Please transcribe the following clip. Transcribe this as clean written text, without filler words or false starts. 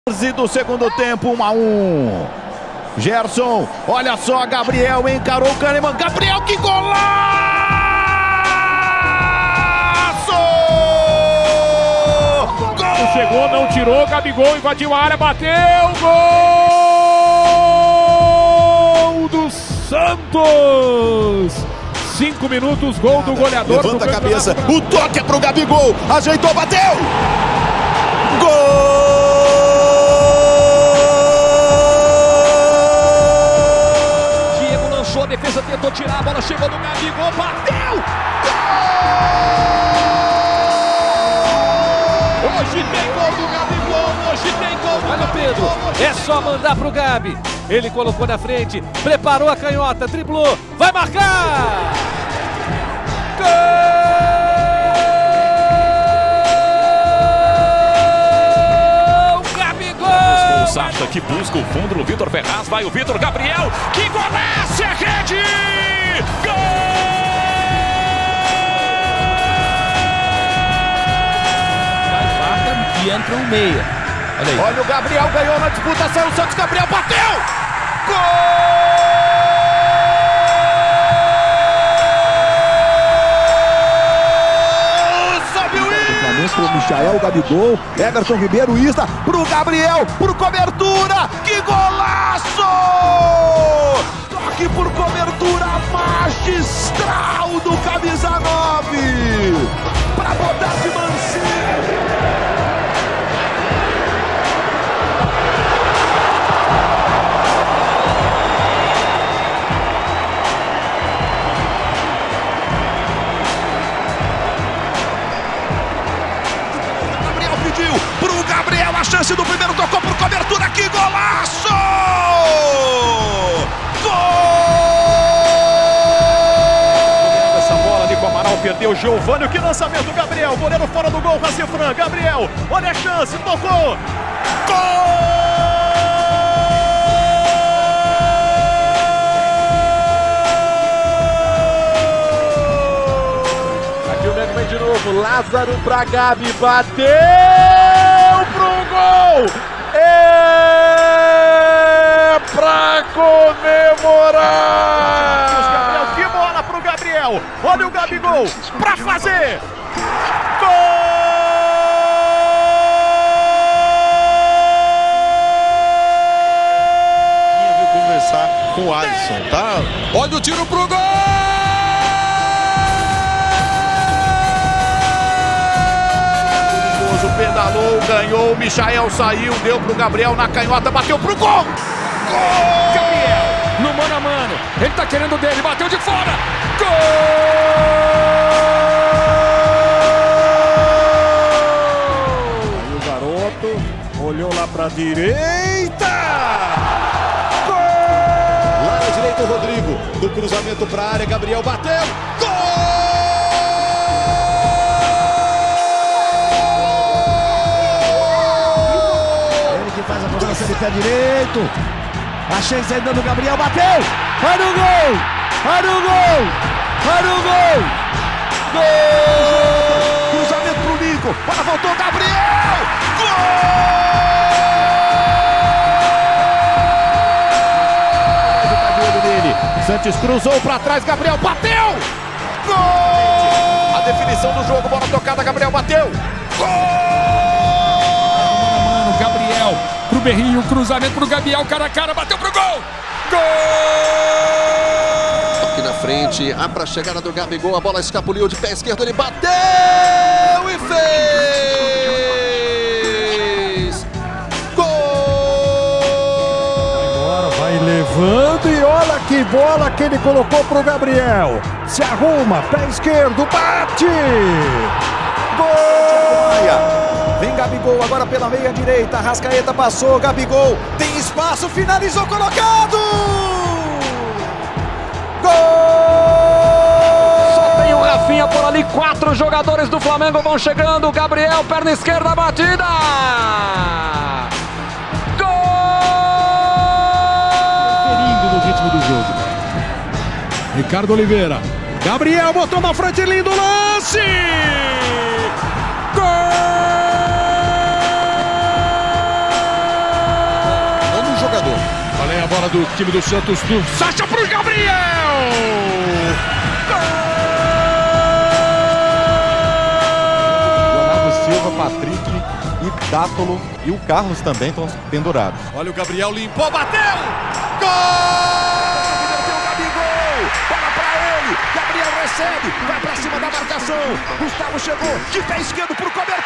Do segundo tempo, 1-1. Gerson, olha só, Gabriel encarou o Kahneman. Gabriel, que golaço! Gol! Chegou, não tirou, Gabigol invadiu a área, bateu, gol do Santos! 5 minutos, gol do goleador. Levanta a cabeça, o toque é pro Gabigol, ajeitou, bateu! Gol! A defesa tentou tirar, a bola chegou no Gabigol, bateu! Gol! Hoje tem gol do Gabigol, hoje tem gol do Olha o Pedro, é só mandar pro Gabi. Ele colocou na frente, preparou a canhota, driblou, vai marcar! Gol! Gabigol! O Sacha que busca o fundo no Vitor Ferraz, vai o Vitor Gabriel, que golaço, é rede! Gol! Marca e entra um meia. Olha aí. Olha o Gabriel, ganhou na disputa, saiu o Santos, Gabriel bateu! Gol! Pro Michael, Gabigol, Everton Ribeiro, Isla, pro Gabriel, por cobertura, que golaço! Toque por cobertura magistral do camisa 9, pra botar de mansinho. Pro Gabriel, a chance do primeiro, tocou por cobertura, que golaço! Gol! Essa bola ali com o Amaral, perdeu o Giovânio, que lançamento do Gabriel, goleiro fora do gol, Racifran, Gabriel, olha a chance, tocou! Gol! De novo, Lázaro pra Gabi, bateu pro gol, é pra comemorar. Gabriel, que bola pro Gabriel, olha o Gabigol pra fazer, gol! Eu vou conversar com o Alisson, tá? Olha o tiro pro gol! Pedalou, ganhou, o Michael saiu, deu pro Gabriel na canhota, bateu pro gol! Gol! Gabriel, no mano a mano, ele tá querendo dele, bateu de fora! Gol! Aí o garoto olhou lá pra direita! Gol! Lá na direita o Rodrigo, do cruzamento pra área, Gabriel bateu! Gol! Faz a cobrança de pé direito. A chance ainda do Gabriel, bateu! Vai no gol! Vai no gol! Vai no gol! Gol! Cruzamento pro Nico. Bola voltou, Gabriel! Gol! Nele. Santos cruzou pra trás, Gabriel bateu! Gol! A definição do jogo, bola tocada, Gabriel bateu! Gol! Gabriel pro Berrinho, cruzamento pro Gabriel, cara a cara, bateu pro gol! Gol! Aqui na frente, a pra chegada do Gabigol, a bola escapuliu de pé esquerdo, ele bateu e fez! Gol! Agora vai levando e olha que bola que ele colocou pro Gabriel. Se arruma, pé esquerdo, bate! Gol! Vem Gabigol agora pela meia direita, Arrascaeta passou, Gabigol tem espaço, finalizou, colocado! Gol! Só tem o Rafinha por ali, 4 jogadores do Flamengo vão chegando, Gabriel, perna esquerda, batida! Gol! Ferindo no ritmo do jogo. Ricardo Oliveira, Gabriel botou na frente, lindo lance! Gol! bola do time do Santos, do Sacha pro Gabriel! Leonardo Silva, Patrick e Dátolo e o Carlos também estão pendurados. Olha o Gabriel, limpou, bateu! Gol! Bola pra ele, Gabriel recebe, vai pra cima da marcação, Gustavo chegou, de pé esquerdo pro cobertor!